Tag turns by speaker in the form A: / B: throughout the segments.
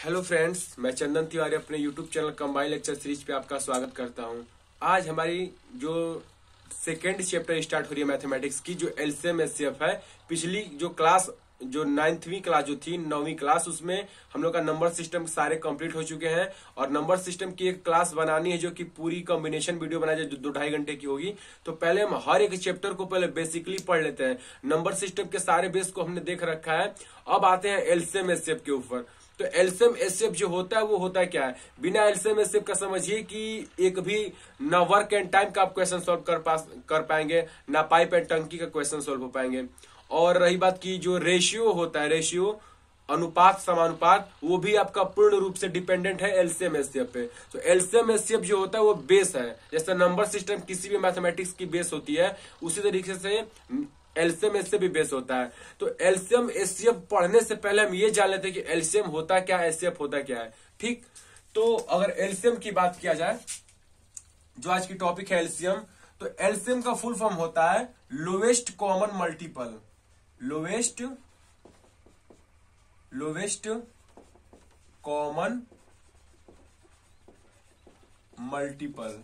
A: Hello friends, मैं चंदन तिवारी अपने YouTube channel combine lecture series पे आपका स्वागत करता हूं। आज हमारी जो सेकेंड चैप्टर स्टार्ट हो रही है मैथमेटिक्स की, जो एलसीएम एचसीएफ है। पिछली जो क्लास, जो 9वीं क्लास जो थी, 9वीं क्लास, उसमें हम लोग का नंबर सिस्टम सारे कंप्लीट हो चुके हैं और नंबर सिस्टम की एक क्लास बनानी है जो कि पूरी कॉम्बिनेशन वीडियो बनाई जाए, जो 2-2.5 घंटे की होगी। तो पहले हम हर एक चैप्टर को पहले बेसिकली पढ़ लेते हैं। नंबर सिस्टम के सारे बेस को हमने देख रखा है। अब आते हैं एलसीएम एचसीएफ के ऊपर। तो एलसीएम एचसीएफ जो होता है वो होता है क्या है? बिना एलसीएम एचसीएफ का समझिए कि एक भी ना वर्क एंड टाइम का आप क्वेश्चन सॉल्व कर पाएंगे, ना पाइप एंड टंकी का क्वेश्चन सॉल्व हो पाएंगे। और रही बात की जो रेशियो होता है, रेशियो अनुपात समानुपात, वो भी आपका पूर्ण रूप से डिपेंडेंट है एलसीएम एचसीएफ पे। तो एलसीएम एचसीएफ जो होता है वो बेस है। जैसे नंबर सिस्टम किसी भी मैथमेटिक्स की बेस होती है, उसी तरीके से एलसीएम एचसीएफ भी बेस होता है। तो एलसीएम एचसीएफ पढ़ने से पहले हम ये जान लेते हैं कि एलसीएम होता क्या है, एचसीएफ होता क्या है। ठीक, तो अगर एलसीएम की बात किया जाए, जो आज की टॉपिक है एलसीएम, तो एलसीएम का फुल फॉर्म होता है lowest common multiple. Lowest common multiple.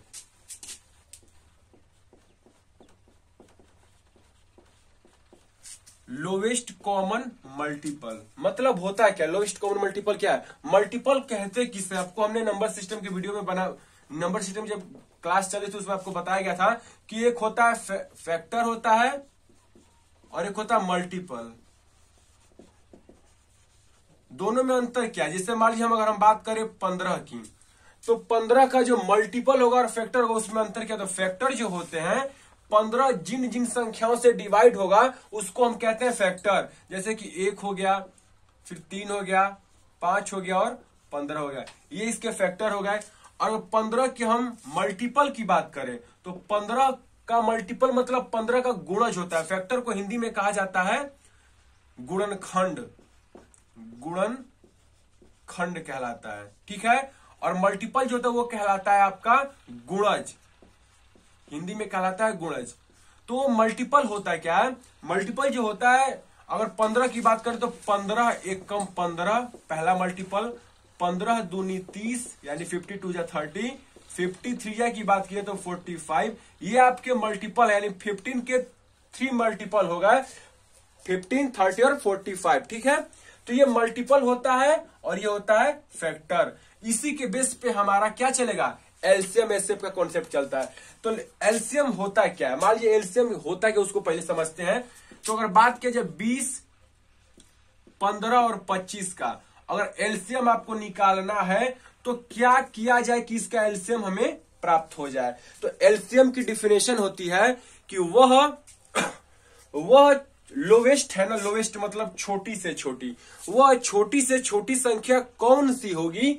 A: Lowest common multiple मतलब होता है क्या? लोवेस्ट कॉमन मल्टीपल क्या है? मल्टीपल कहते किसे? आपको हमने नंबर सिस्टम की वीडियो में नंबर सिस्टम जब क्लास चली थी उसमें आपको बताया गया था कि एक होता है फैक्टर होता है और एक होता है मल्टीपल। दोनों में अंतर क्या है? जैसे मान लीजिए अगर हम बात करें 15 की, तो 15 का जो मल्टीपल होगा और फैक्टर होगा, उसमें अंतर क्या? तो फैक्टर जो होते हैं 15 जिन जिन संख्याओं से डिवाइड होगा उसको हम कहते हैं फैक्टर। जैसे कि 1 हो गया, फिर 3 हो गया, 5 हो गया और 15 हो गया, ये इसके फैक्टर हो गए। और 15 की हम मल्टीपल की बात करें तो 15 का मल्टीपल मतलब 15 का गुणज होता है। फैक्टर को हिंदी में कहा जाता है गुणनखंड। गुणनखंड कहलाता है, ठीक है। और मल्टीपल जो होता है वो कहलाता है आपका गुणज, हिंदी में कहलाता है गुणज। तो मल्टीपल होता है क्या है? मल्टीपल जो होता है, अगर 15 की बात करें तो 15 एकम 15 पहला मल्टीपल, 15 दूनी 30 यानी 52 या 30, 53 की बात की तो 45। ये आपके मल्टीपल यानी 15 के 3 मल्टीपल हो गए, 15, 30 और 45, ठीक है। तो ये मल्टीपल होता है और ये होता है फैक्टर। इसी के बेस पे हमारा क्या चलेगा? एलसीएम एचसीएफ का कॉन्सेप्ट चलता है। तो एलसीएम होता है क्या है? मान लीजिए एलसीएम होता है क्या, उसको पहले समझते हैं। तो अगर बात किया जाए 20, 15 और 25 का, अगर एलसीएम आपको निकालना है तो क्या किया जाए कि इसका एलसीएम हमें प्राप्त हो जाए? तो एलसीएम की डिफिनेशन होती है कि वह लोवेस्ट है ना, लोवेस्ट मतलब छोटी से छोटी, वह छोटी से छोटी संख्या कौन सी होगी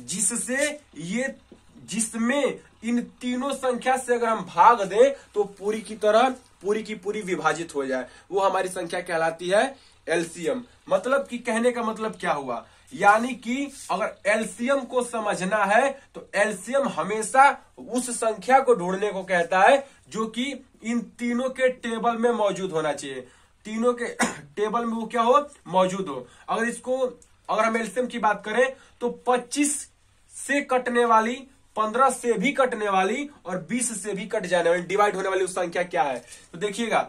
A: जिसमें इन तीनों संख्या से अगर हम भाग दें तो पूरी की पूरी विभाजित हो जाए, वो हमारी संख्या कहलाती है एलसीएम। मतलब कि कहने का मतलब क्या हुआ? यानी कि अगर एलसीएम को समझना है तो एलसीएम हमेशा उस संख्या को ढूंढने को कहता है जो कि इन तीनों के टेबल में मौजूद होना चाहिए। तीनों के टेबल में वो क्या हो? मौजूद हो। अगर हम एलसीएम की बात करें तो 25 से कटने वाली, 15 से भी कटने वाली और 20 से भी कट जाने वाली, डिवाइड होने वाली उस संख्या क्या है? तो देखिएगा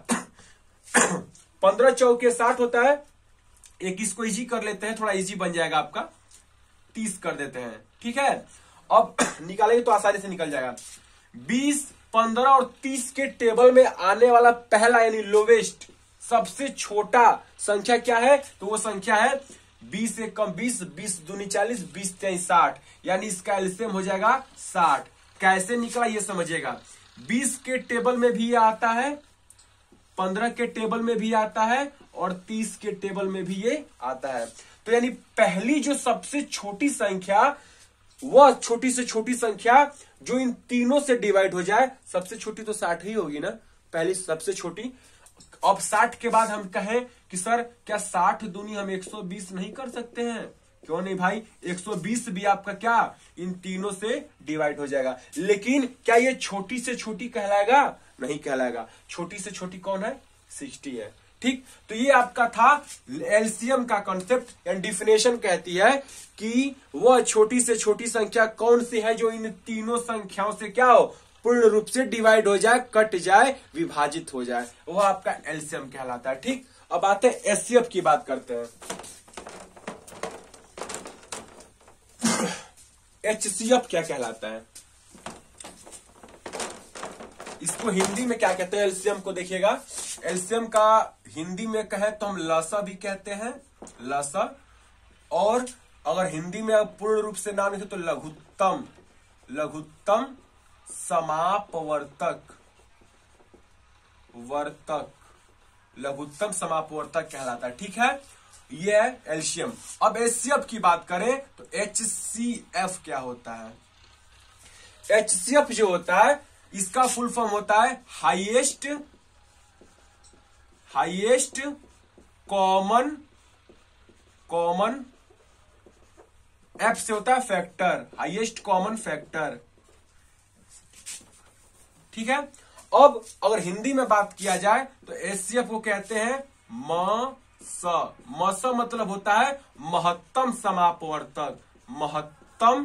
A: 15 चौके 60 होता है। एक इसको इजी कर लेते हैं, थोड़ा इजी बन जाएगा आपका, 30 कर देते हैं, ठीक है। अब निकालेंगे तो आसानी से निकल जाएगा। 20, 15 और 30 के टेबल में आने वाला पहला यानी लोवेस्ट सबसे छोटा संख्या क्या है? तो वो संख्या है 20 से कम 20, 20 दूनी 40, 20 तेईस 60, यानी इसका एलसीएम हो जाएगा 60। कैसे निकला ये समझिएगा। 20 के टेबल में भी ये आता है, 15 के टेबल में भी आता है और 30 के टेबल में भी ये आता है। तो यानी पहली जो सबसे छोटी संख्या, वह छोटी से छोटी संख्या जो इन तीनों से डिवाइड हो जाए, सबसे छोटी तो 60 ही होगी ना, पहली सबसे छोटी। अब 60 के बाद हम कहें कि सर क्या 60 दूनी हम 120 नहीं कर सकते हैं? क्यों नहीं भाई, 120 भी आपका क्या इन तीनों से डिवाइड हो जाएगा। लेकिन क्या ये छोटी से छोटी कहलाएगा? नहीं कहलाएगा। छोटी से छोटी कौन है? 60 है। ठीक, तो ये आपका था एलसीएम का कॉन्सेप्ट एंड डिफिनेशन कहती है कि वह छोटी से छोटी संख्या कौन सी है जो इन तीनों संख्याओं से क्या हो, पूर्ण रूप से डिवाइड हो जाए, कट जाए, विभाजित हो जाए, वह आपका एलसीएम कहलाता है। ठीक, अब आते हैं एचसीएफ की बात करते हैं। एचसीएफ क्या कहलाता है, इसको हिंदी में क्या कहते हैं, एलसीएम को देखिएगा। एलसीएम का हिंदी में कहें तो हम लसा भी कहते हैं, लसा, और अगर हिंदी में पूर्ण रूप से नाम लिखे तो लघुत्तम, लघुत्तम समापवर्तक, वर्तक, लघुत्तम समापवर्तक कहलाता है। ठीक है, ये है एलसीएम। अब एचसीएफ की बात करें तो एचसीएफ क्या होता है। एचसीएफ जो होता है इसका फुल फॉर्म होता है हाईएस्ट कॉमन एफ से होता है फैक्टर, हाईएस्ट कॉमन फैक्टर। ठीक है, अब अगर हिंदी में बात किया जाए तो एचसीएफ को कहते हैं मस मतलब होता है महत्तम समापवर्तक, महत्तम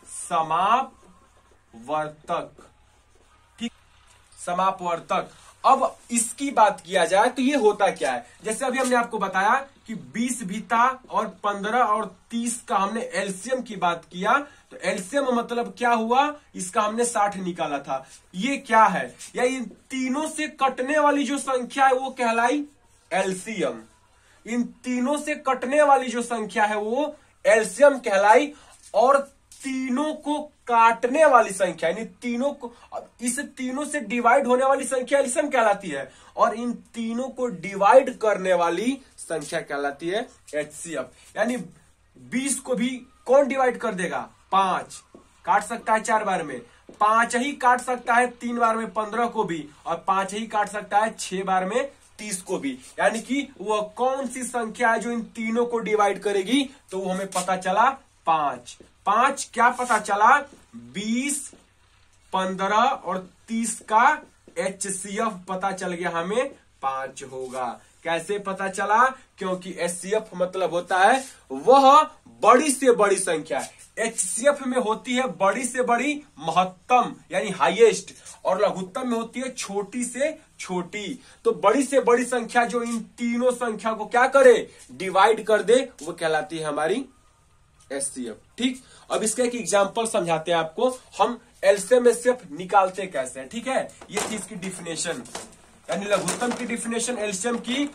A: समापवर्तक। ठीक, समापवर्तक। अब इसकी बात किया जाए तो ये होता क्या है, जैसे अभी हमने आपको बताया कि 20 भी था और 15 और 30 का हमने एलसीएम की बात किया, तो एलसीएम मतलब क्या हुआ, इसका हमने 60 निकाला था। ये क्या है, या इन तीनों से कटने वाली जो संख्या है वो कहलाई एलसीएम, इन तीनों से कटने वाली जो संख्या है वो एलसीएम कहलाई, और तीनों को काटने वाली संख्या यानी तीनों को, इस तीनों से डिवाइड होने वाली संख्या एलसीएम कहलाती है, और इन तीनों को डिवाइड करने वाली संख्या कहलाती है एचसीएफ। यानी 20 को भी कौन डिवाइड कर देगा, 5 काट सकता है 4 बार में, 5 ही काट सकता है 3 बार में 15 को भी, और 5 ही काट सकता है 6 बार में 30 को भी। यानी कि वह कौन सी संख्या है जो इन तीनों को डिवाइड करेगी, तो वो हमें पता चला 5। 5 क्या पता चला, 20, 15 और 30 का एचसीएफ पता चल गया हमें 5 होगा। कैसे पता चला, क्योंकि एचसीएफ मतलब होता है वह बड़ी से बड़ी संख्या, एचसीएफ में होती है बड़ी से बड़ी महत्तम यानी हाईएस्ट, और लघुत्तम में होती है छोटी से छोटी। तो बड़ी से बड़ी संख्या जो इन तीनों संख्या को क्या करे, डिवाइड कर दे, वो कहलाती है हमारी एचसीएफ। ठीक, अब इसका एक एग्जांपल समझाते हैं आपको, हम एलसीएम एचसीएफ निकालते कैसे हैं। ठीक है, ये थी इसकी डिफिनेशन, यानी लघुत्तम की डिफिनेशन एलसीएम की,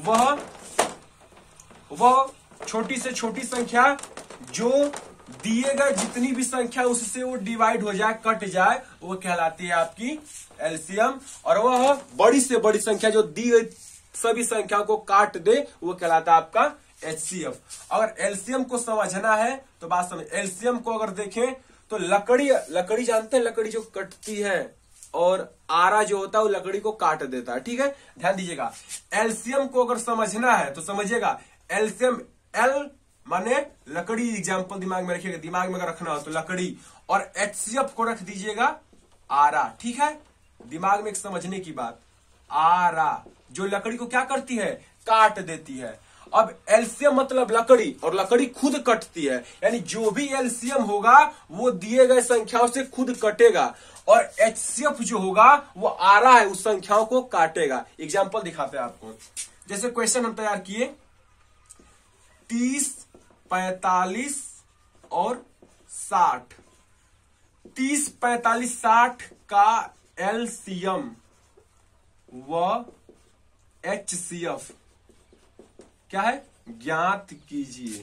A: वह छोटी से छोटी संख्या जो दिए गए जितनी भी संख्या उससे वो डिवाइड हो जाए, कट जाए, वो कहलाती है आपकी एलसीएम, और वह बड़ी से बड़ी संख्या जो दी गई सभी संख्या को काट दे, वो कहलाता है आपका एचसीएफ। अगर एलसीएम को समझना है तो बात समझ, एलसीएम को अगर देखें तो लकड़ी जानते हैं, लकड़ी जो कटती है और आरा जो होता है वो लकड़ी को काट देता है। ठीक है, ध्यान दीजिएगा, एलसीएम को अगर समझना है तो समझिएगा, एलसीएम एल माने लकड़ी, एग्जाम्पल दिमाग में रखिएगा, दिमाग में अगर रखना हो तो लकड़ी, और एचसीएफ को रख दीजिएगा आरा। ठीक है, दिमाग में एक समझने की बात, आरा जो लकड़ी को क्या करती है, काट देती है। अब एलसीएम मतलब लकड़ी, और लकड़ी खुद कटती है, यानी जो भी एलसीएम होगा वो दिए गए संख्याओं से खुद कटेगा, और एचसीएफ जो होगा वो आरा है, उस संख्याओं को काटेगा। एग्जाम्पल दिखाते हैं आपको, जैसे क्वेश्चन हम तैयार किए 30, 45 और 60, 30, 45, 60 का एलसीएम व एचसीएफ क्या है, ज्ञात कीजिए।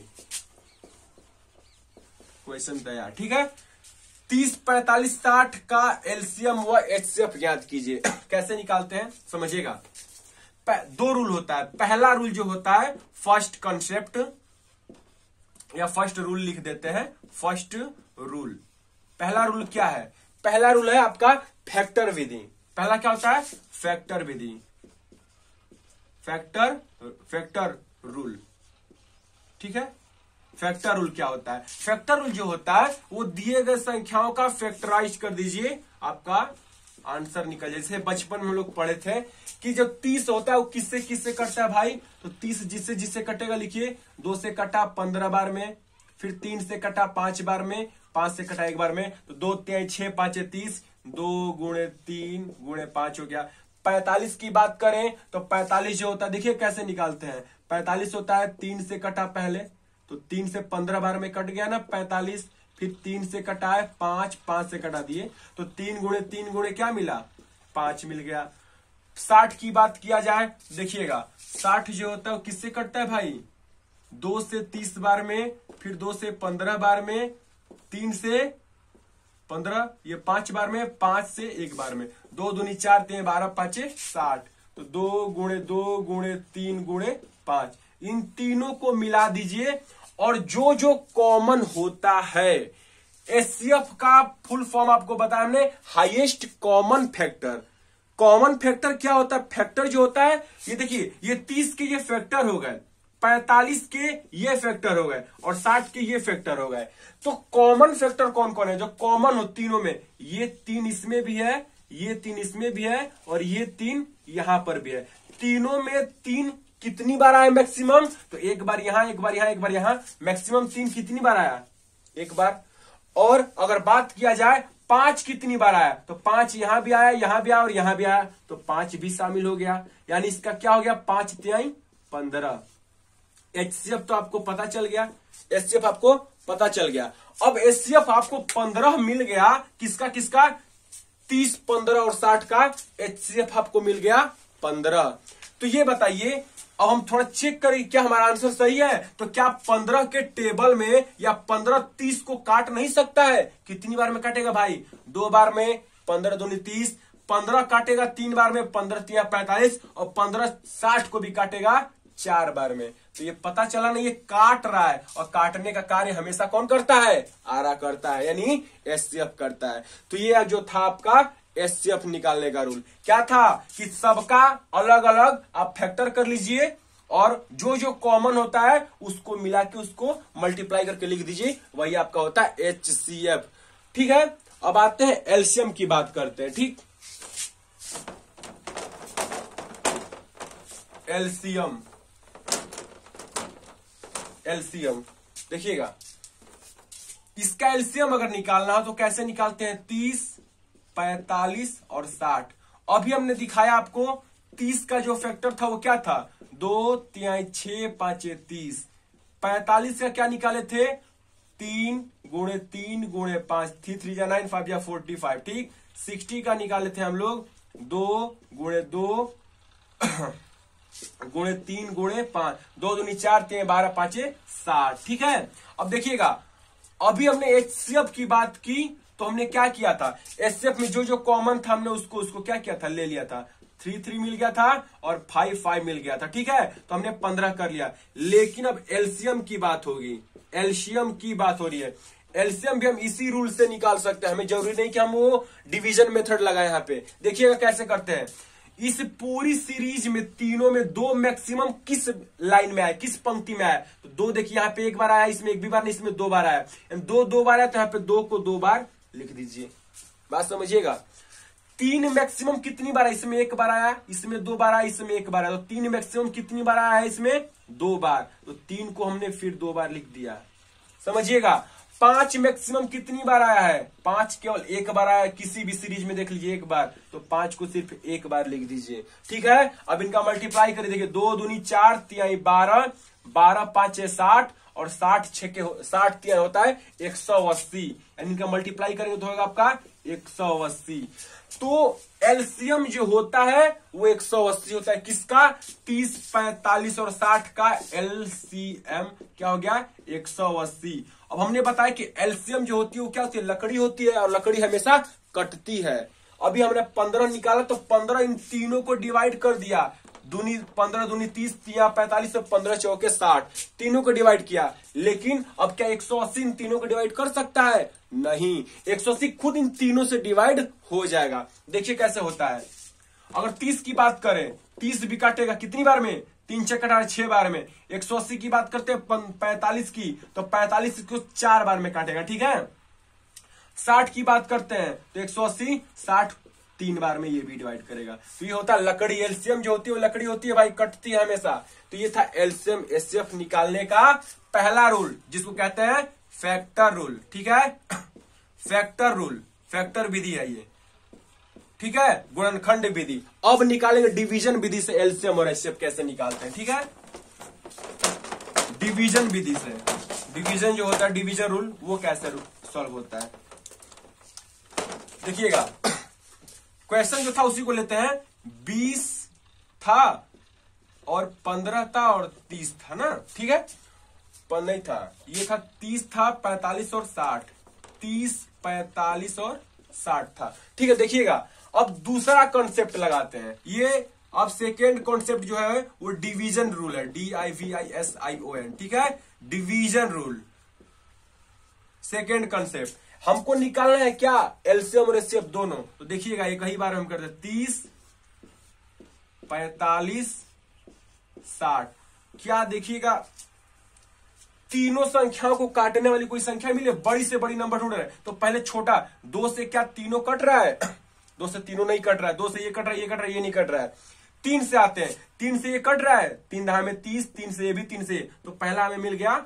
A: क्वेश्चन तैयार। ठीक है, 30, 45, 60 का एलसीएम व एचसीएफ ज्ञात कीजिए। कैसे निकालते हैं समझिएगा, 2 रूल होता है। पहला रूल जो होता है फर्स्ट कॉन्सेप्ट, या फर्स्ट रूल लिख देते हैं, फर्स्ट रूल। पहला रूल क्या है, पहला रूल है आपका फैक्टर विधि। पहला क्या होता है, फैक्टर विधि, फैक्टर रूल। ठीक है, फैक्टर रूल क्या होता है, फैक्टर रूल जो होता है वो दिए गए संख्याओं का फैक्टराइज कर दीजिए, आपका आंसर निकल जाए। जैसे बचपन में हम लोग पढ़े थे कि जो 30 होता है वो किससे किससे कटता है भाई, तो 30 जिससे जिससे कटेगा लिखिए, 2 से कटा 15 बार में, फिर 3 से कटा 5 बार में, 5 से कटा 1 बार में, तो 2 3 6 5 30, 2 गुणे 3 गुणे 5 हो गया। 45 की बात करें तो 45 जो होता है देखिए कैसे निकालते हैं। 45 होता है 3 से कटा पहले, तो 3 से 15 बार में कट गया ना 45, फिर 3 से कटा है 5, 5 से कटा दिए, तो 3 गुणे क्या मिला, 5 मिल गया। 60 की बात किया जाए देखिएगा, 60 जो होता है वो किससे कटता है भाई, 2 से 30 बार में, फिर 2 से 15 बार में, 3 से 15, ये 5 बार में, 5 से 1 बार में, 2 दूनी 4 3 12 5 60, तो 2 गुणे 3 गुणे 5, इन तीनों को मिला दीजिए और जो जो कॉमन होता है, एचसीएफ का फुल फॉर्म आपको बताया हमने, highest common factor. Common factor क्या होता है, फैक्टर जो होता है ये देखिए, ये 30 के ये फैक्टर हो गए, 45 के ये फैक्टर हो गए और 60 के ये फैक्टर हो गए। तो कॉमन फैक्टर कौन कौन है जो कॉमन हो तीनों में, ये 3 इसमें भी है, ये 3 इसमें भी है और ये 3 यहां पर भी है। तीनों में 3 कितनी बार आया मैक्सिमम, तो 1 बार यहां, 1 बार यहां, 1 बार यहां, मैक्सिमम 3 कितनी बार आया, 1 बार। और अगर बात किया जाए 5 कितनी बार आया, तो 5 यहां भी आया, यहां भी आया और यहां भी आया, तो 5 भी शामिल हो गया, यानी इसका क्या हो गया 5 3 15। एचसीएफ तो आपको पता चल गया, एचसीएफ आपको पता चल गया। अब एचसीएफ आपको 15 मिल गया, किसका किसका, 30 15 और 60 का एचसीएफ आपको मिल गया 15। तो ये बताइए, अब हम थोड़ा चेक करें क्या हमारा आंसर सही है, तो क्या 15 के टेबल में या 15 30 को काट नहीं सकता है, कितनी बार में काटेगा भाई, 2 बार में, 15 दूनी 30, 15 काटेगा 3 बार में, 15 3 45, और 15 60 को भी काटेगा 4 बार में। तो ये पता चला ना, ये काट रहा है, और काटने का कार्य हमेशा कौन करता है, आरा करता है, यानी एचसीएफ करता है। तो ये जो था आपका एचसीएफ निकालने का रूल, क्या था कि सबका अलग अलग आप फैक्टर कर लीजिए और जो जो कॉमन होता है उसको मिला के उसको मल्टीप्लाई करके लिख दीजिए, वही आपका होता है एचसीएफ। ठीक है, अब आते हैं एलसीएम की बात करते हैं। ठीक, एलसीएम, एलसीएम देखिएगा, इसका एलसीएम अगर निकालना हो तो कैसे निकालते हैं, 30 45 और 60। अभी हमने दिखाया आपको 30 का जो फैक्टर था वो क्या था, 2 3 6 5 30। 45 का क्या निकाले थे, 3 गुणे 3 गुणे 5, 3 3 जा 9, 5 जा 45। ठीक, 60 का निकाले थे हम लोग 2 गुणे 2 गुणे 3 गुणे 5, 2 दूनी 4 3 12 5 60। ठीक है, अब देखिएगा, अभी हमने एचसीएफ की बात की तो हमने क्या किया था, एचसीएफ में जो जो कॉमन था हमने उसको क्या किया था, ले लिया था, 3 3 मिल गया था और 5 5 मिल गया था। ठीक है, तो हमने 15 कर लिया। लेकिन अब एलसीएम की बात होगी, एलसीएम की बात हो रही है। एलसीएम भी हम इसी रूल से निकाल सकते हैं, हमें जरूरी नहीं कि हम वो डिवीजन मेथड लगाए। यहाँ पे देखिएगा कैसे करते हैं, इस पूरी सीरीज में तीनों में 2 मैक्सिमम किस लाइन में आए, किस पंक्ति में आए, तो 2 देखिए यहाँ पे 1 बार आया, इसमें 1 भी बार नहीं, इसमें 2 बार आया, 2 बार आया, तो यहाँ पे 2 को 2 बार लिख दीजिए। बात समझिएगा, 3 मैक्सिमम कितनी बार है, इसमें 1 बार आया, इसमें 2 बार आया, इसमें 1 बार आया, तो 3 मैक्सिमम कितनी बार आया है, इसमें 2 बार, तो 3 को हमने फिर 2 बार लिख दिया। समझिएगा, 5 मैक्सिमम कितनी बार आया है, 5 केवल 1 बार आया, किसी भी सीरीज में देख लीजिए 1 बार, तो 5 को सिर्फ 1 बार लिख दीजिए। ठीक है, अब इनका मल्टीप्लाई करिए, देखिए 2 दूनी 4 3 12, 12 5 60 और 60 60 3 होता है 180, यानी इनका मल्टीप्लाई करेंगे तो होगा आपका 180। तो एलसीएम जो होता है वो 180 होता है, किसका, 30 45 और 60 का एलसीएम क्या हो गया, 180। अब हमने बताया कि एलसीएम जो होती है वो क्या होती है, लकड़ी होती है, और लकड़ी हमेशा कटती है। अभी हमने 15 निकाला, तो 15 इन तीनों को डिवाइड कर दिया, 15 दूनी 30 3 45 और 15 चौके 60, तीनों को डिवाइड किया। लेकिन अब क्या 180 इन तीनों को डिवाइड कर सकता है, नहीं, 180 खुद इन तीनों से डिवाइड हो जाएगा। देखिए कैसे होता है, अगर 30 की बात करें, 30 भी काटेगा कितनी बार में, 3 6 18 6 बार में। 180 की बात करते हैं 45 की, तो 45 को 4 बार में काटेगा। ठीक है, 60 की बात करते हैं तो 180 60 3 बार में ये भी डिवाइड करेगा। तो ये होता है लकड़ी, एलसीएम जो होती है वो लकड़ी होती है भाई, कटती है हमेशा। तो ये था एलसीएम एचसीएफ निकालने का पहला रूल, जिसको कहते हैं फैक्टर रूल। ठीक है, फैक्टर रूल, फैक्टर विधि है ये। ठीक है, गुणनखंड विधि। अब निकालेंगे डिवीजन विधि से एलसीएम और एचसीएफ कैसे निकालते हैं। ठीक है, डिवीजन विधि से, डिवीजन जो होता है डिवीजन रूल, वो कैसे सॉल्व होता है देखिएगा। क्वेश्चन जो था उसी को लेते हैं। 20 था और 15 था और 30 था ना। ठीक है, नहीं था, ये था 30 था, 45 और 60, 30, 45 और 60 था। ठीक है, देखिएगा अब दूसरा कॉन्सेप्ट लगाते हैं। ये अब सेकेंड कॉन्सेप्ट जो है वो डिवीजन रूल है, DIVISION। ठीक है, डिवीजन रूल, सेकेंड कॉन्सेप्ट। हमको निकालना है क्या, एलसीएम और एचसीएफ दोनों। तो देखिएगा ये कई बार हम करते हैं, 30, 45, 60। क्या देखिएगा, तीनों संख्याओं को काटने वाली कोई संख्या मिले, बड़ी से बड़ी नंबर ढूंढ रहे हैं। तो पहले छोटा, 2 से क्या तीनों कट रहा है, 2 से तीनों नहीं कट रहा है, 2 से ये कट रहा है, ये कट रहा है, ये नहीं कट रहा है। 3 से आते हैं, 3 से ये कट रहा है, 3 दहा में 30, 3 से ये भी 3 से, तो पहला हमें मिल गया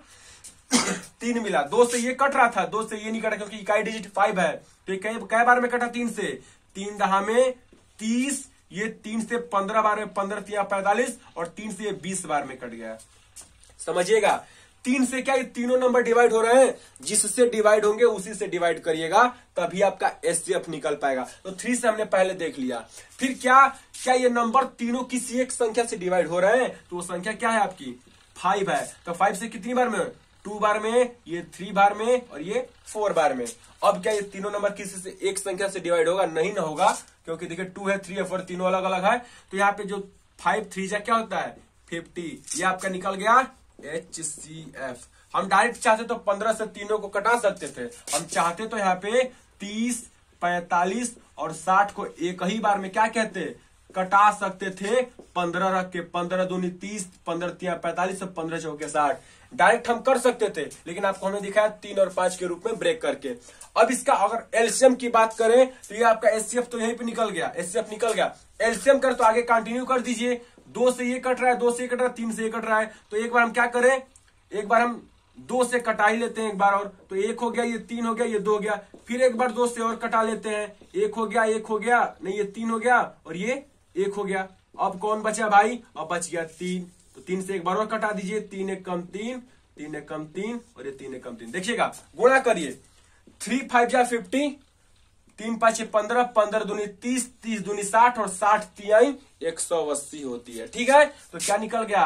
A: 3 मिला। 2 से ये कट रहा था, 2 से ये नहीं कटा क्योंकि इकाई डिजिट 5 है। तो ये कई बार में कटा, 3 से, 3 दहा में 30, ये 3 से 15 बार में 15 3 45 और 3 से ये 20 बार में कट गया। समझिएगा, 3 से क्या ये तीनों नंबर डिवाइड हो रहे हैं, जिससे डिवाइड होंगे उसी से डिवाइड करिएगा, तभी आपका एचसीएफ निकल पाएगा। तो 3 से हमने पहले देख लिया। फिर क्या ये नंबर तीनों किसी एक संख्या से डिवाइड हो रहे हैं, तो वो संख्या क्या है आपकी, 5 है। तो 5 से कितनी बार में, 2 बार में, ये 3 बार में और ये 4 बार में। अब क्या ये तीनों नंबर किसी से एक संख्या से डिवाइड होगा, नहीं ना होगा, क्योंकि देखिए 2 है, 3 है, 4, तीनों अलग अलग है। तो यहाँ पे जो 5 3 जा क्या होता है 50, ये आपका निकल गया HCF। हम डायरेक्ट चाहते तो 15 से तीनों को कटा सकते थे, हम चाहते तो यहाँ पे 30, 45 और 60 को एक ही बार में क्या कहते, कटा सकते थे। 15 रख के, 15 दूनी 30, 15 3 45 और 15 चौके 60, डायरेक्ट हम कर सकते थे, लेकिन आपको हमने दिखाया 3 और 5 के रूप में ब्रेक करके। अब इसका अगर एलसीएम की बात करें तो ये आपका एचसीएफ तो यहीं पे निकल गया, एचसीएफ निकल गया। एलसीएम कर तो आगे कंटिन्यू कर दीजिए, 2 से ये कट रहा है, 2 से ये कट रहा है, 3 से ये कट रहा है। तो एक बार हम क्या करें, एक बार हम 2 से कटा ही लेते हैं एक बार और, तो 1 हो गया, ये 3 हो गया, ये 2 हो गया। फिर एक बार 2 से और कटा लेते हैं, 1 हो गया, 1 हो गया, नहीं ये 3 हो गया और ये 1 हो गया। अब कौन बचा भाई, अब बच गया 3। तो 3 से एक बार और कटा दीजिए, 3 1 कम 3, 3 1 कम 3 और ये 3 1 कम 3। देखिएगा गुणा करिए, 3 5 जा 50, 3 5 15, 15 दूनी 30, 30 दूनी 60 और 60 3 180 होती है। ठीक है, तो क्या निकल गया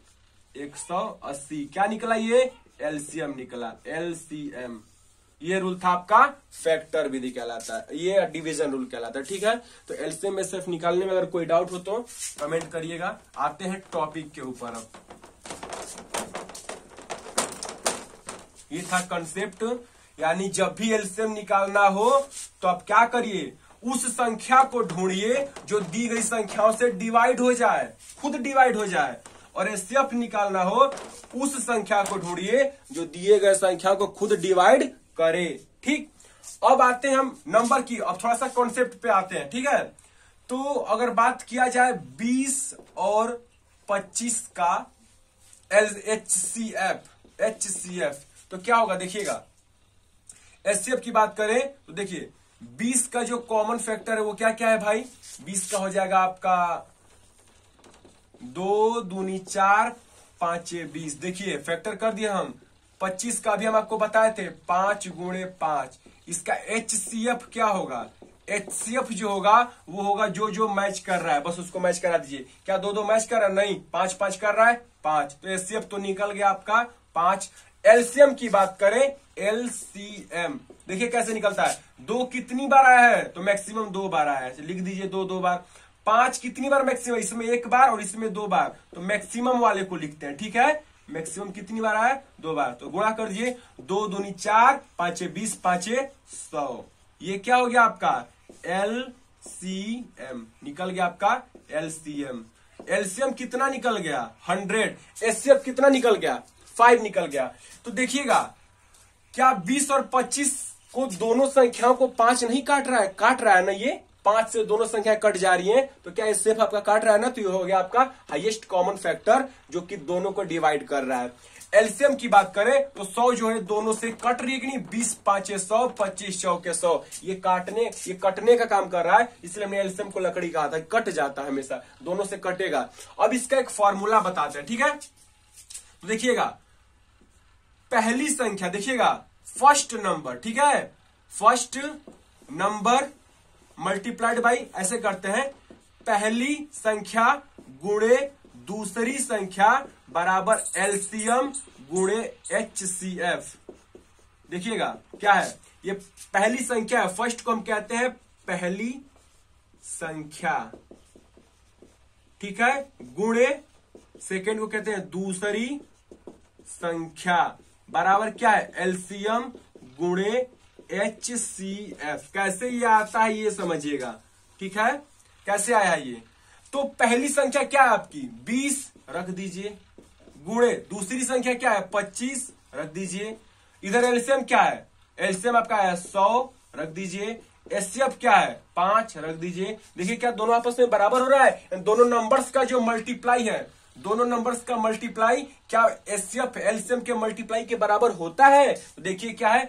A: 180। क्या निकला, ये एलसीएम निकला, एलसीएम। ये रूल था आपका फैक्टर विधि कहलाता है, ये डिवीजन रूल कहलाता है। ठीक है, तो एलसीएम एचसीएफ निकालने में अगर कोई डाउट हो तो कमेंट करिएगा। आते हैं टॉपिक के ऊपर। अब ये था कंसेप्ट, यानी जब भी एलसीएम निकालना हो तो आप क्या करिए, उस संख्या को ढूंढिए जो दी गई संख्याओं से डिवाइड हो जाए, खुद डिवाइड हो जाए। और एचसीएफ निकालना हो, उस संख्या को ढूंढिए जो दिए गए संख्या को खुद डिवाइड करे। ठीक, अब आते हैं हम नंबर की, अब थोड़ा सा कॉन्सेप्ट पे आते हैं। ठीक है, तो अगर बात किया जाए 20 और 25 का HCF तो क्या होगा, देखिएगा एचसीएफ की बात करें तो देखिए 20 का जो कॉमन फैक्टर है वो क्या क्या है भाई, 20 का हो जाएगा आपका 2 दूनी 4, 5 20। देखिए फैक्टर कर दिया हम। 25 का भी हम आपको बताए थे 5 गुणे 5। इसका HCF क्या होगा, HCF जो होगा वो होगा जो जो मैच कर रहा है, बस उसको मैच करा दीजिए। क्या 2 2 मैच कर रहा है, नहीं, 5 5 कर रहा है, 5, तो HCF तो निकल गया आपका 5। एलसीएम की बात करें, LCM देखिए कैसे निकलता है, 2 कितनी बार आया है, तो मैक्सिमम 2 बार आया है, लिख दीजिए 2 2 बार। 5 कितनी बार मैक्सिमम, इसमें 1 बार और इसमें 2 बार, तो मैक्सिमम वाले को लिखते हैं। ठीक है, मैक्सिमम कितनी बार आया, 2 बार, तो गुणा कर दीजिए, 2 दूनी 4, 5 20, 5 100। ये क्या हो गया आपका LCM, निकल गया आपका LCM। एलसीएम कितना निकल गया 100, एचसीएफ कितना निकल गया 5 निकल गया। तो देखिएगा क्या 20 और 25 को दोनों संख्याओं को 5 नहीं काट रहा है, काट रहा है ना, ये 5 से दोनों संख्या कट जा रही हैं तो क्या एचसीएफ आपका काट रहा है ना, तो ये हो गया आपका हाईएस्ट कॉमन फैक्टर जो कि दोनों को डिवाइड कर रहा है। एलसीएम की बात करें तो 100 जो है दोनों से कट रही है कि नहीं, 20 5 100, 25 चौके 100, ये कटने का काम कर रहा है, इसलिए हमने एलसीएम को लकड़ी कहा था, कट जाता है हमेशा, दोनों से कटेगा। अब इसका एक फॉर्मूला बताते हैं, ठीक है। तो देखिएगा पहली संख्या, देखिएगा फर्स्ट नंबर, ठीक है, फर्स्ट नंबर मल्टीप्लाइड बाई, ऐसे करते हैं, पहली संख्या गुणे दूसरी संख्या बराबर एलसीएम गुणे एचसीएफ। देखिएगा क्या है, ये पहली संख्या है, फर्स्ट को हम कहते हैं पहली संख्या, ठीक है, गुणे सेकेंड को कहते हैं दूसरी संख्या बराबर क्या है, एलसीएम गुणे एचसीएफ। कैसे ये आता है ये समझिएगा, ठीक है, कैसे आया ये। तो पहली संख्या क्या है आपकी 20 रख दीजिए, गुणे दूसरी संख्या क्या है 25 रख दीजिए, इधर एलसीएम क्या है, एलसीएम आपका है 100 रख दीजिए, एचसीएफ क्या है 5 रख दीजिए। देखिए क्या दोनों आपस में बराबर हो रहा है, दोनों नंबर्स का जो मल्टीप्लाई है, दोनों नंबर्स का मल्टीप्लाई क्या एचसीएफ एलसीएम के मल्टीप्लाई के बराबर होता है। तो देखिए क्या है,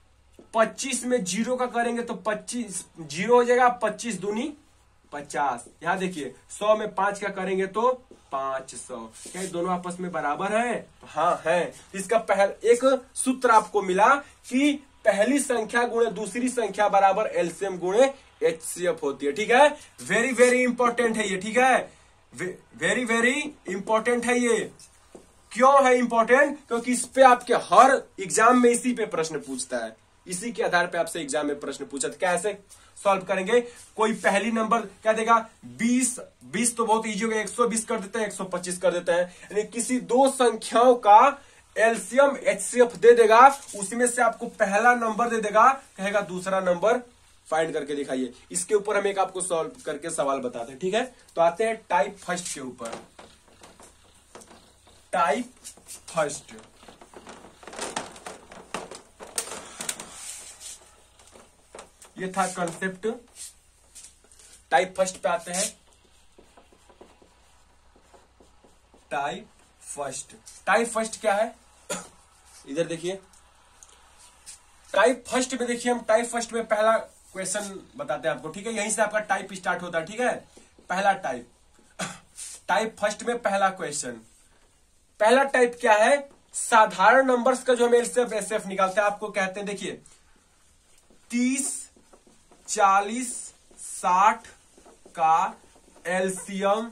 A: 25 में 0 का करेंगे तो 25 0 हो जाएगा, 25 दूनी 50। यहां देखिए 100 में 5 का करेंगे तो 500। क्या दोनों आपस में बराबर हैं? हाँ है। इसका एक सूत्र आपको मिला कि पहली संख्या गुणे दूसरी संख्या बराबर एलसीएम गुणे एचसीएफ होती है, ठीक है। वेरी वेरी इंपॉर्टेंट है ये, ठीक है, वेरी वेरी इंपॉर्टेंट है ये। क्यों है इंपॉर्टेंट? क्योंकि इस पे आपके हर एग्जाम में इसी पे प्रश्न पूछता है, इसी के आधार पे आपसे एग्जाम में प्रश्न पूछा। कैसे सॉल्व करेंगे? कोई पहली नंबर क्या देगा 20 तो बहुत इजी हो गया, 120 कर देते हैं, 125 कर देते हैं, यानी किसी दो संख्याओं का एलसीएम एचसीएफ दे देगा, उसमें से आपको पहला नंबर दे देगा, कहेगा दूसरा नंबर फाइंड करके दिखाइए। इसके ऊपर हम एक आपको सॉल्व करके सवाल बताते हैं, ठीक है। तो आते हैं टाइप फर्स्ट के ऊपर। टाइप फर्स्ट, ये था कंसेप्ट। टाइप फर्स्ट पे आते हैं। टाइप फर्स्ट क्या है? इधर देखिए, टाइप फर्स्ट में देखिए, हम टाइप फर्स्ट में पहला क्वेश्चन बताते हैं आपको, ठीक है। यहीं से आपका टाइप स्टार्ट होता है, ठीक है। पहला टाइप फर्स्ट में पहला क्वेश्चन, पहला टाइप क्या है? साधारण नंबर्स का जो हम एलसीएम एचसीएफ निकालते हैं, आपको कहते हैं, देखिए 30 40 60 का एलसीएम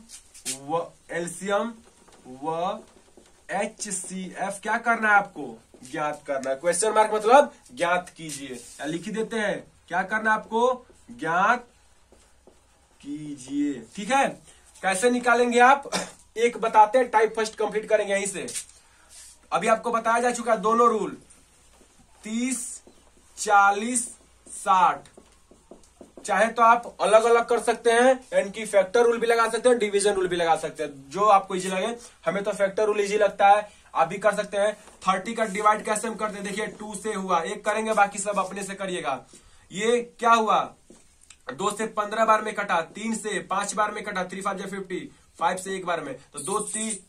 A: व एचसीएफ क्या करना है आपको? ज्ञात करना है। क्वेश्चन मार्क मतलब ज्ञात कीजिए, या लिख देते हैं, क्या करना है आपको? ज्ञात कीजिए, ठीक है। कैसे निकालेंगे आप? एक बताते हैं, टाइप फर्स्ट कंप्लीट करेंगे यहीं से। अभी आपको बताया जा चुका है दोनों रूल, 30 40 60। चाहे तो आप अलग अलग कर सकते हैं, यानी कि फैक्टर रूल भी लगा सकते हैं, डिवीजन रूल भी लगा सकते हैं, जो आपको इजी लगे। हमें तो फैक्टर रूल इजी लगता है, आप भी कर सकते हैं। 30 का डिवाइड कैसे हम करते हैं? देखिए 2 से हुआ, एक करेंगे, बाकी सब अपने से करिएगा। ये क्या हुआ? 2 से 15 बार में कटा, 3 से 5 बार में कटा, 3 5 50, 5 से एक बार में, तो 2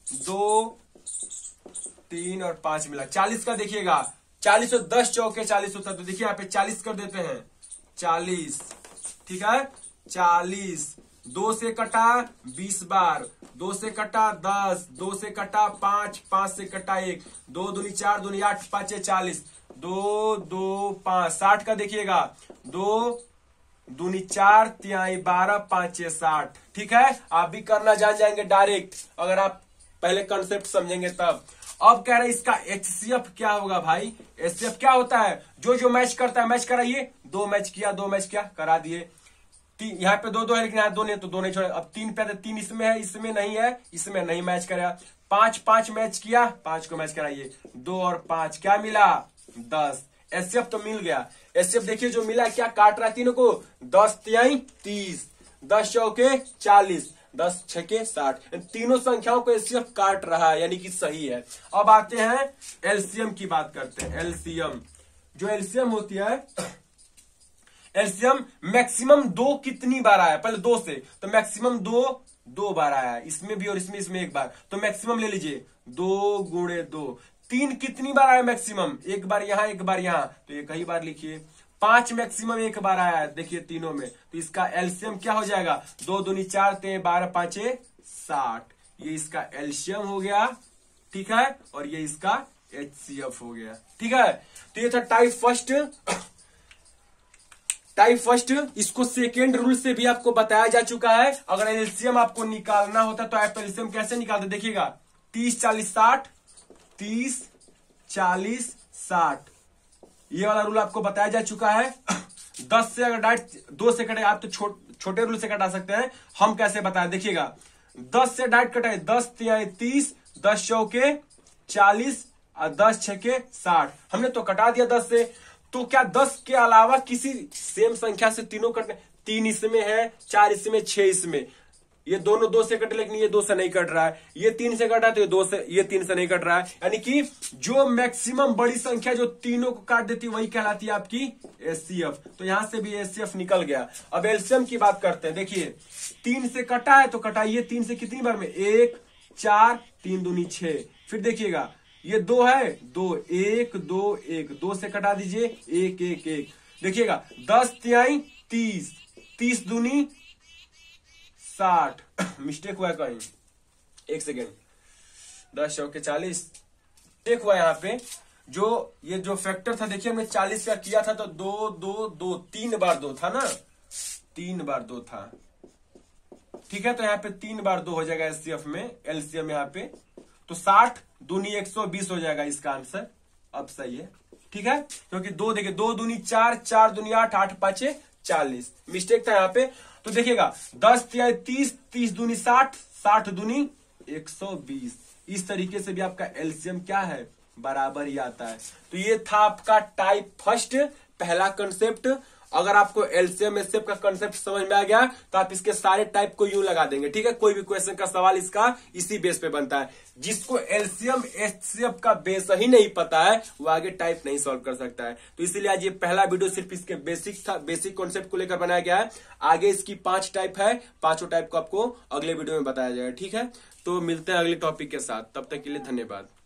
A: 3 और 5 मिला। 40 का देखिएगा, 40 और 10 चौके 40 होता है, तो देखिए यहाँ पे 40 कर देते हैं, 40, ठीक है। 40, 2 से कटा 20 बार, 2 से कटा 10, 2 से कटा 5, 5 से कटा 1, 2 दूनी 4, दूनी 8, 5 40, 2 2 5। 60 का देखिएगा, 2 दूनी 4, 3 12, 5 60, ठीक है। आप भी करना जान जाएंगे डायरेक्ट, अगर आप पहले कंसेप्ट समझेंगे तब। अब कह रहे हैं इसका एचसीएफ क्या होगा भाई? एचसीएफ क्या होता है? जो मैच करता है मैच कराइए। 2 मैच किया, 2 मैच किया, करा दिए। यहाँ पे 2 है, लेकिन यहाँ 2 नहीं, तो 2 नहीं छोड़े। अब 3 पे 3 इसमें है, इसमें नहीं है, इसमें नहीं मैच करा। 5 मैच किया, 5 को मैच कराइए। 2 और 5 क्या मिला? 10। एचसीएफ तो मिल गया। एचसीएफ देखिए जो मिला, क्या काट रहा है तीनों को? 10 3 30, 10 चौके 40, 10 छके 60। तीनों संख्याओं को एचसीएफ काट रहा है, यानी कि सही है। अब आते हैं एलसीएम की बात करते हैं। एलसीएम, जो एलसीएम होती है, एलसीएम मैक्सिमम 2 कितनी बार आया, पहले 2 से, तो मैक्सिमम 2 बार आया, इसमें भी और इसमें एक बार, तो मैक्सिमम ले लीजिए 2 गुणे 2। 3 कितनी बार आया मैक्सिमम, एक बार यहां एक बार यहां, तो ये कई बार लिखिए। 5 मैक्सिमम एक बार आया है, देखिए तीनों में, तो इसका एलसीएम क्या हो जाएगा, 2 दूनी 4 ते 12 5 60, ये इसका एलसीएम हो गया, ठीक है, और ये इसका एचसीएफ हो गया, ठीक है। तो ये था टाइप फर्स्ट। इसको सेकेंड रूल से भी आपको बताया जा चुका है। अगर एलसीएम आपको निकालना होता तो आप एलसीएम कैसे निकालते, देखिएगा 30 40 60, 30 40 60, ये वाला रूल आपको बताया जा चुका है। 10 से अगर डायरेक्ट 2 से कटे आप तो छोटे रूल से कटा सकते हैं, हम कैसे बताएं, देखिएगा 10 से डायरेक्ट कटाए, 10 तिहाई 30, 10 चौके 40 और 10 छके 60, हमने तो कटा दिया 10 से। तो क्या 10 के अलावा किसी सेम संख्या से तीनों कटने, 3 इसमें है, 4 इसमें, 6 इसमें, ये दोनों 2 से कटे, लेकिन ये 2 से नहीं कट रहा है, ये 3 से कटा तो ये 3 से नहीं कट रहा है, यानी कि जो मैक्सिमम बड़ी संख्या जो तीनों को काट देती है वही कहलाती है आपकी एचसीएफ। तो यहां से भी एचसीएफ निकल गया। अब एलसीएम की बात करते हैं, देखिए 3 से कटा है तो कटाइए 3 से कितनी बार में, 1 4 3 दूनी 6, फिर देखिएगा ये 2 है, 2 1 2 1, 2 से कटा दीजिए 1 1 1, देखिएगा 10 तिहाई 30, 30 दूनी 60, मिस्टेक हुआ है कहीं, एक सेकेंड, 10 चौके 40, मिस्टेक हुआ यहाँ पे, ये जो फैक्टर था, देखिए हमने 40 का किया था तो 2 2 2 3 बार 2 था ना, 3 बार 2 था, ठीक है, तो यहाँ पे 3 बार 2 हो जाएगा एचसीएफ में, एलसीएम यहाँ पे, तो 60 दूनी 120 हो जाएगा इसका आंसर। अब सही है, ठीक है, क्योंकि 2 देखिए 2 दूनी 4, 4 दूनी 8, 8 5 40, मिस्टेक था यहाँ पे। तो देखिएगा 10 तिहाई 30, 30 दूनी 60, 60 दूनी 120, इस तरीके से भी आपका एलसीएम क्या है, बराबर ही आता है। तो ये था आपका टाइप फर्स्ट पहला कंसेप्ट। अगर आपको एलसीएम एचसीएफ का कंसेप्ट समझ में आ गया तो आप इसके सारे टाइप को यूं लगा देंगे, ठीक है, कोई भी क्वेश्चन का सवाल इसका इसी बेस पे बनता है। जिसको एलसीएम एचसीएफ का बेस ही नहीं पता है वो आगे टाइप नहीं सॉल्व कर सकता है। तो इसीलिए आज ये पहला वीडियो सिर्फ इसके बेसिक कॉन्सेप्ट को लेकर बनाया गया है। आगे इसकी 5 टाइप है, 5 टाइप को आपको अगले वीडियो में बताया जाएगा, ठीक है। तो मिलते हैं अगले टॉपिक के साथ, तब तक के लिए धन्यवाद।